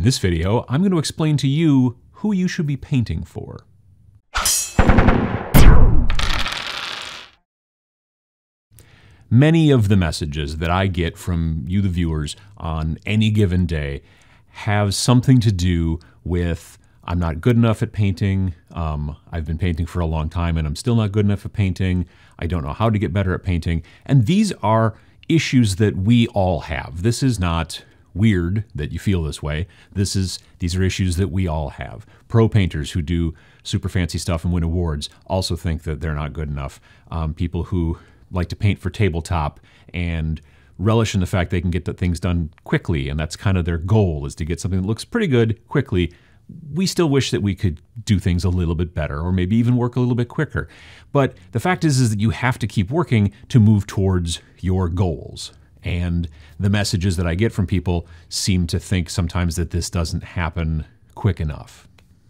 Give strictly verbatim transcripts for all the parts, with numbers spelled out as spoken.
In this video, I'm going to explain to you who you should be painting for. Many of the messages that I get from you, the viewers, on any given day have something to do with, I'm not good enough at painting, um, I've been painting for a long time and I'm still not good enough at painting, I don't know how to get better at painting, and these are issues that we all have. This is not weird that you feel this way. This is, these are issues that we all have. Pro painters who do super fancy stuff and win awards also think that they're not good enough. Um, people who like to paint for tabletop and relish in the fact they can get the things done quickly, and that's kind of their goal, is to get something that looks pretty good quickly. We still wish that we could do things a little bit better, or maybe even work a little bit quicker. But the fact is, is that you have to keep working to move towards your goals. And the messages that I get from people seem to think sometimes that this doesn't happen quick enough.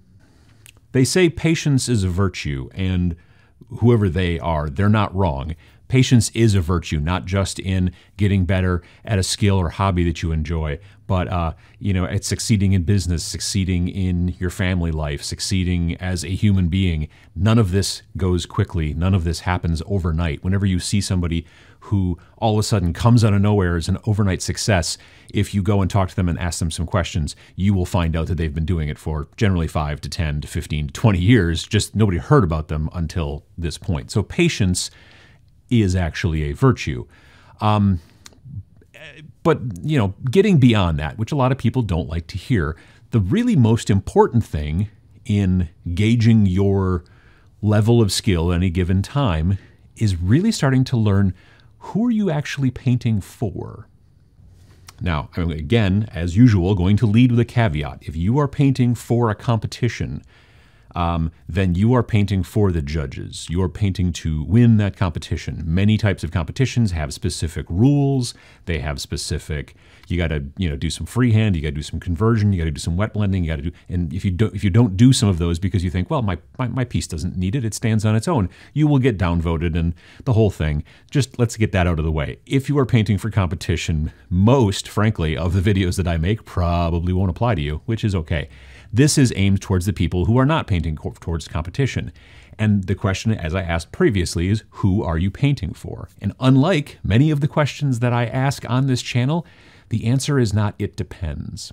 They say patience is a virtue, and whoever they are, they're not wrong. Patience is a virtue, not just in getting better at a skill or hobby that you enjoy, but uh, you know, at succeeding in business, succeeding in your family life, succeeding as a human being. None of this goes quickly. None of this happens overnight. Whenever you see somebody who all of a sudden comes out of nowhere as an overnight success, if you go and talk to them and ask them some questions, you will find out that they've been doing it for generally five to ten to fifteen to twenty years. Just nobody heard about them until this point. So patience is actually a virtue. Um, but, you know, getting beyond that, which a lot of people don't like to hear, the really most important thing in gauging your level of skill at any given time is really starting to learn, who are you actually painting for? Now, again, as usual, going to lead with a caveat. If you are painting for a competition, Um, then you are painting for the judges. You are painting to win that competition. Many types of competitions have specific rules. They have specific, you got to, you know, do some freehand, you got to do some conversion, you got to do some wet blending, you got to do, and if you don't, if you don't do some of those because you think, well, my, my, my piece doesn't need it, it stands on its own, you will get downvoted and the whole thing. Just let's get that out of the way. If you are painting for competition, most, frankly, of the videos that I make probably won't apply to you, which is okay. This is aimed towards the people who are not painting towards competition. And the question, as I asked previously, is who are you painting for? And unlike many of the questions that I ask on this channel, the answer is not it depends.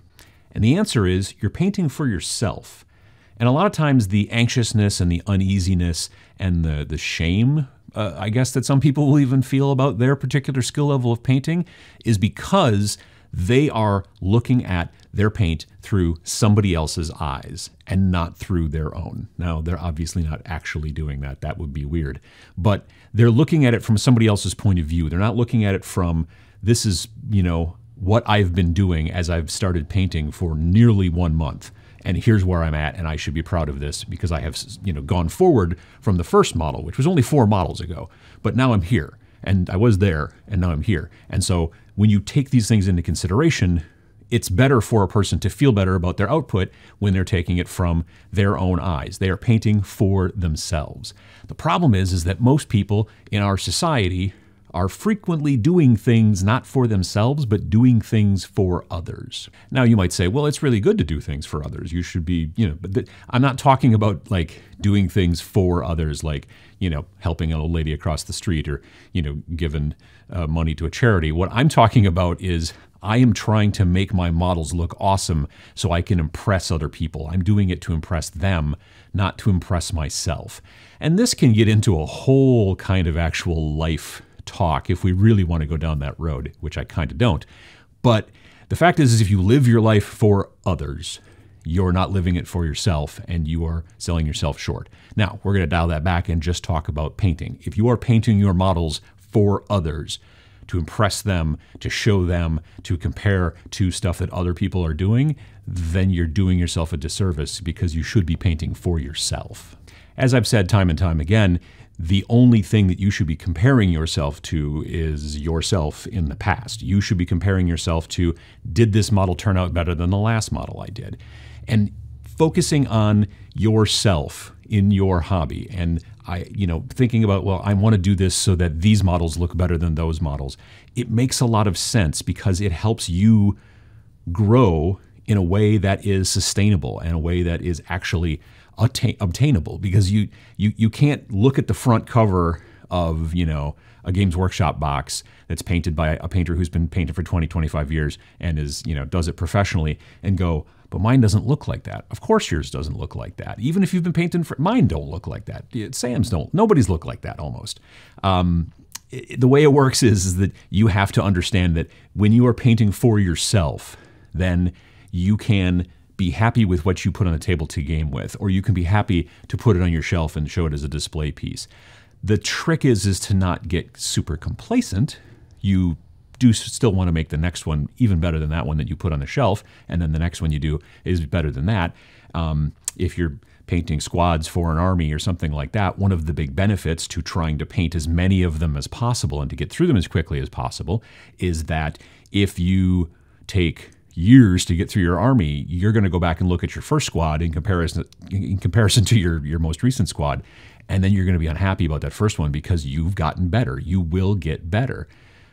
And the answer is you're painting for yourself. And a lot of times the anxiousness and the uneasiness and the, the shame, uh, I guess, that some people will even feel about their particular skill level of painting is because they are looking at their paint through somebody else's eyes and not through their own. Now, they're obviously not actually doing that. That would be weird. But they're looking at it from somebody else's point of view. They're not looking at it from, this is, you know, what I've been doing as I've started painting for nearly one month. And here's where I'm at, and I should be proud of this because I have, you know, gone forward from the first model, which was only four models ago. But now I'm here. And I was there, and now I'm here. And so when you take these things into consideration, it's better for a person to feel better about their output when they're taking it from their own eyes. They are painting for themselves. The problem is, is that most people in our society are frequently doing things not for themselves, but doing things for others. Now you might say, well, it's really good to do things for others. You should be, you know, but th- I'm not talking about like doing things for others, like, you know, helping an old lady across the street or, you know, giving uh, money to a charity. What I'm talking about is I am trying to make my models look awesome so I can impress other people. I'm doing it to impress them, not to impress myself. And this can get into a whole kind of actual life talk if we really want to go down that road, which I kind of don't. But the fact is, is if you live your life for others, you're not living it for yourself and you are selling yourself short. Now, we're going to dial that back and just talk about painting. If you are painting your models for others, to impress them, to show them, to compare to stuff that other people are doing, then you're doing yourself a disservice because you should be painting for yourself. As I've said time and time again, the only thing that you should be comparing yourself to is yourself in the past. You should be comparing yourself to, did this model turn out better than the last model I did? And focusing on yourself in your hobby and I, you know, thinking about, well, I want to do this so that these models look better than those models. It makes a lot of sense because it helps you grow in a way that is sustainable and a way that is actually attain obtainable, because you, you, you can't look at the front cover of, you know, a Games Workshop box that's painted by a painter who's been painting for twenty, twenty-five years and is, you know, does it professionally and go, but mine doesn't look like that. Of course yours doesn't look like that. Even if you've been painting for, mine don't look like that. Sam's don't, nobody's look like that almost. Um, it, the way it works is, is that you have to understand that when you are painting for yourself, then you can be happy with what you put on the table to game with, or you can be happy to put it on your shelf and show it as a display piece. The trick is, is to not get super complacent. You do still want to make the next one even better than that one that you put on the shelf, and then the next one you do is better than that. Um, if you're painting squads for an army or something like that, one of the big benefits to trying to paint as many of them as possible and to get through them as quickly as possible is that if you take years to get through your army, you're going to go back and look at your first squad in comparison in comparison to your, your most recent squad, and then you're going to be unhappy about that first one because you've gotten better. You will get better.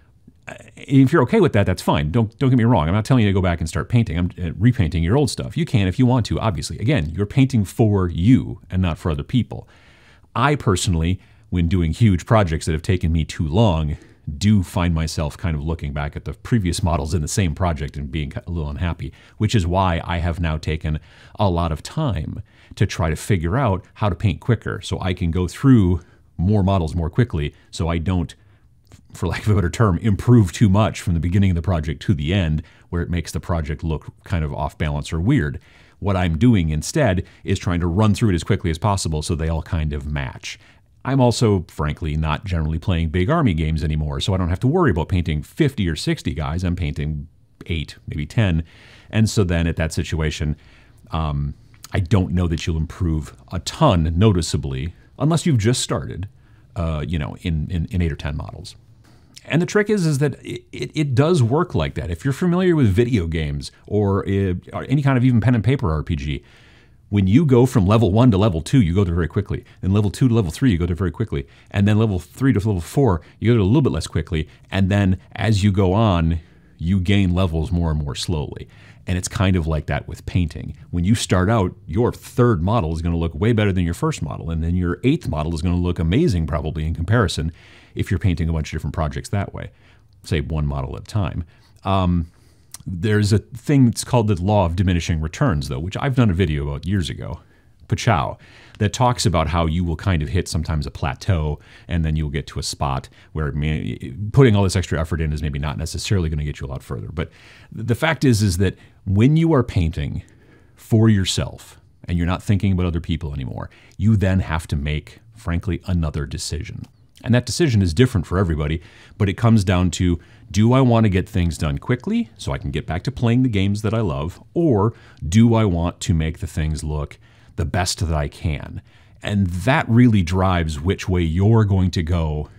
If you're okay with that, that's fine. Don't don't get me wrong. I'm not telling you to go back and start painting. I'm uh, repainting your old stuff. You can if you want to, obviously. Again, you're painting for you and not for other people. I personally, when doing huge projects that have taken me too long, do find myself kind of looking back at the previous models in the same project and being a little unhappy, which is why I have now taken a lot of time to try to figure out how to paint quicker so I can go through more models more quickly so I don't, for lack of a better term, improve too much from the beginning of the project to the end where it makes the project look kind of off balance or weird. What I'm doing instead is trying to run through it as quickly as possible so they all kind of match. I'm also, frankly, not generally playing big army games anymore, so I don't have to worry about painting fifty or sixty guys. I'm painting eight, maybe ten. And so then at that situation, um, I don't know that you'll improve a ton noticeably unless you've just started, uh, you know, in, in, in eight or ten models. And the trick is, is that it, it, it does work like that. If you're familiar with video games or, uh, or any kind of even pen and paper R P G, when you go from level one to level two, you go there very quickly. Then level two to level three, you go there very quickly. And then level three to level four, you go there a little bit less quickly. And then as you go on, you gain levels more and more slowly. And it's kind of like that with painting. When you start out, your third model is going to look way better than your first model. And then your eighth model is going to look amazing probably in comparison if you're painting a bunch of different projects that way, say one model at a time. Um, There's a thing that's called the law of diminishing returns, though, which I've done a video about years ago, Pachow, that talks about how you will kind of hit sometimes a plateau and then you'll get to a spot where putting all this extra effort in is maybe not necessarily going to get you a lot further. But the fact is, is that when you are painting for yourself and you're not thinking about other people anymore, you then have to make, frankly, another decision. And that decision is different for everybody, but it comes down to, do I want to get things done quickly so I can get back to playing the games that I love, or do I want to make the things look the best that I can? And that really drives which way you're going to go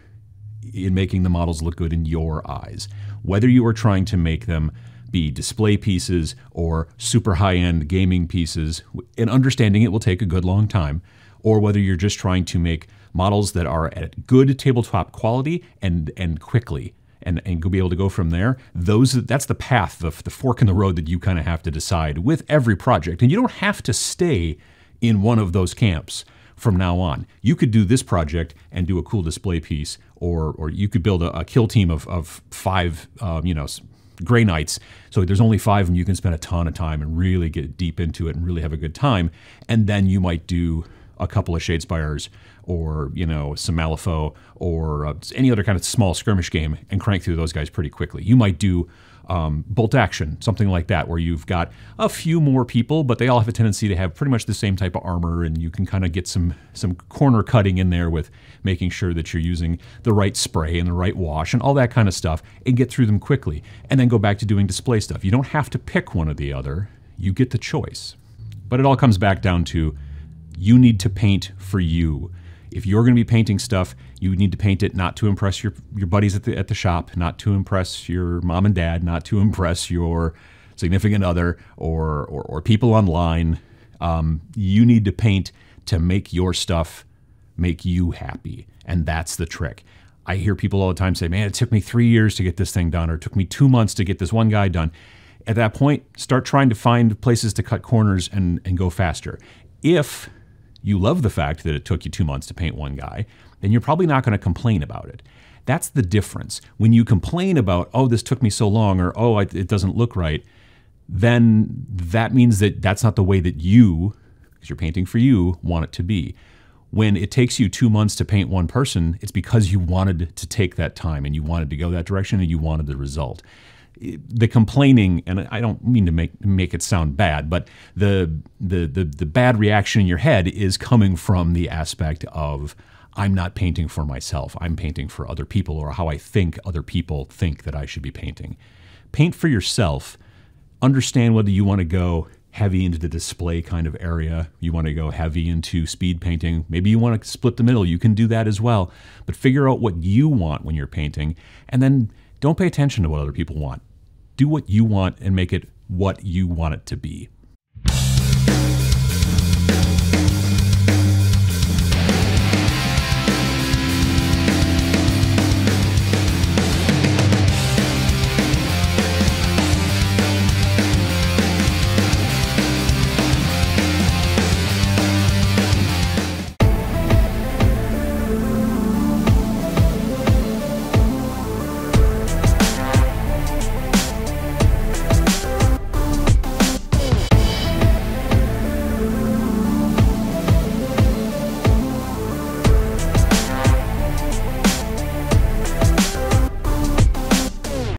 in making the models look good in your eyes. Whether you are trying to make them be display pieces or super high-end gaming pieces, and understanding it will take a good long time, or whether you're just trying to make models that are at good tabletop quality and and quickly, and, and go be able to go from there. Those that's the path, the, the fork in the road that you kind of have to decide with every project. And you don't have to stay in one of those camps from now on. You could do this project and do a cool display piece, or or you could build a, a kill team of, of five, um, you know, Grey Knights. So there's only five and you can spend a ton of time and really get deep into it and really have a good time. And then you might do a couple of Shadespires, or, you know, some Malifaux, or uh, any other kind of small skirmish game and crank through those guys pretty quickly. You might do um, bolt action, something like that, where you've got a few more people, but they all have a tendency to have pretty much the same type of armor, and you can kind of get some, some corner cutting in there with making sure that you're using the right spray and the right wash and all that kind of stuff, and get through them quickly, and then go back to doing display stuff. You don't have to pick one or the other. You get the choice. But it all comes back down to, you need to paint for you. If you're going to be painting stuff, you need to paint it not to impress your, your buddies at the, at the shop, not to impress your mom and dad, not to impress your significant other or, or, or people online. Um, you need to paint to make your stuff make you happy, and that's the trick. I hear people all the time say, man, it took me three years to get this thing done, or it took me two months to get this one guy done. at that point, start trying to find places to cut corners and, and go faster. If you love the fact that it took you two months to paint one guy, then you're probably not going to complain about it. That's the difference. When you complain about, oh, this took me so long, or oh, it doesn't look right, then that means that that's not the way that you, because you're painting for you, want it to be. When it takes you two months to paint one person, it's because you wanted to take that time and you wanted to go that direction and you wanted the result. The complaining, and I don't mean to make make it sound bad, but the the the, the bad reaction in your head is coming from the aspect of, I'm not painting for myself, I'm painting for other people, or how I think other people think that I should be painting. Paint for yourself. Understand whether you want to go heavy into the display kind of area, you want to go heavy into speed painting, maybe you want to split the middle, you can do that as well. But figure out what you want when you're painting, and then don't pay attention to what other people want. Do what you want and make it what you want it to be.